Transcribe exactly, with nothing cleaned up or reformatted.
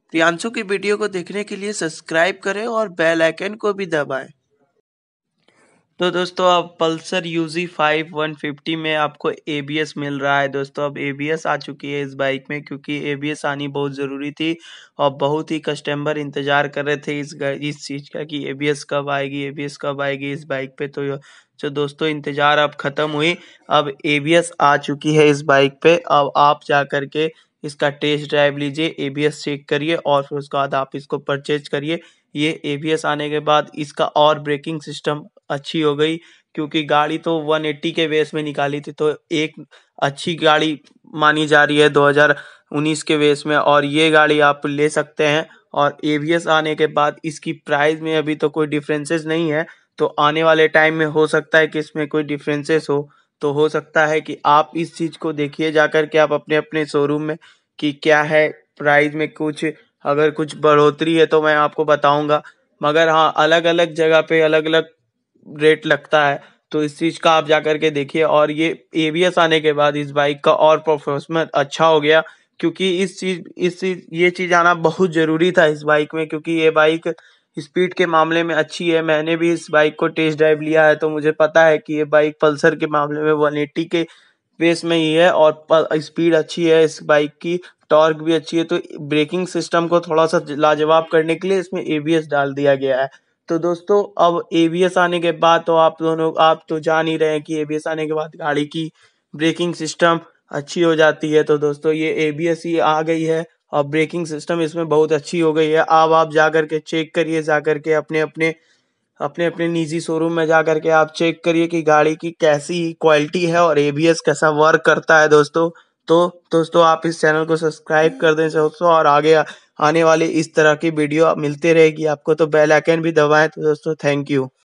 प्रियांशु की वीडियो को देखने के लिए सब्सक्राइब करें और बेल आइकन को भी दबाएं। तो दोस्तों अब Pulsar UG five one fifty में आपको एबीएस मिल रहा है। दोस्तों अब एबीएस आ चुकी है इस बाइक में, क्योंकि एबीएस आनी बहुत ज़रूरी थी और बहुत ही कस्टमर इंतज़ार कर रहे थे इस इस चीज़ का कि एबीएस कब आएगी एबीएस कब आएगी इस बाइक पे। तो जो दोस्तों इंतज़ार अब ख़त्म हुई, अब एबीएस आ चुकी है इस बाइक पे। अब आप जा कर के इसका टेस्ट ड्राइव लीजिए, एबीएस चेक करिए और फिर उसके बाद आप इसको परचेज करिए। ये एबीएस आने के बाद इसका और ब्रेकिंग सिस्टम अच्छी हो गई, क्योंकि गाड़ी तो वन एटी के बेस में निकाली थी, तो एक अच्छी गाड़ी मानी जा रही है दो हज़ार उन्नीस के बेस में, और ये गाड़ी आप ले सकते हैं। और एबीएस आने के बाद इसकी प्राइस में अभी तो कोई डिफरेंसेस नहीं है, तो आने वाले टाइम में हो सकता है कि इसमें कोई डिफरेंसेस हो। तो हो सकता है कि आप इस चीज़ को देखिए जाकर के आप अपने अपने शोरूम में कि क्या है प्राइस में, कुछ अगर कुछ बढ़ोतरी है तो मैं आपको बताऊंगा। मगर हाँ, अलग अलग जगह पे अलग अलग रेट लगता है, तो इस चीज़ का आप जा करके देखिए। और ये एबीएस आने के बाद इस बाइक का और परफॉर्मेंस अच्छा हो गया, क्योंकि इस चीज़ इस चीज़ ये चीज़ आना बहुत ज़रूरी था इस बाइक में, क्योंकि ये बाइक स्पीड के मामले में अच्छी है। मैंने भी इस बाइक को टेस्ट ड्राइव लिया है, तो मुझे पता है कि ये बाइक पल्सर के मामले में वन एटी के बेस में ही है और स्पीड अच्छी है इस बाइक की, टॉर्क भी अच्छी है। तो ब्रेकिंग सिस्टम को थोड़ा सा लाजवाब करने के लिए इसमें एबीएस डाल दिया गया है। तो दोस्तों अब एबीएस आने के बाद तो आप दोनों आप तो जान ही रहे हैं कि एबीएस आने के बाद गाड़ी की ब्रेकिंग सिस्टम अच्छी हो जाती है। तो दोस्तों ये एबीएस ही आ गई है और ब्रेकिंग सिस्टम इसमें बहुत अच्छी हो गई है। अब आप जा करके चेक करिए, जा करके अपने अपने अपने अपने निजी शोरूम में जा करके आप चेक करिए कि गाड़ी की कैसी क्वालिटी है और एबीएस कैसा वर्क करता है दोस्तों। तो दोस्तों आप इस चैनल को सब्सक्राइब कर दें दोस्तों, और आगे आने वाले इस तरह की वीडियो मिलते रहेगी आपको, तो बेल आइकन भी दबाएं। तो दोस्तों थैंक यू।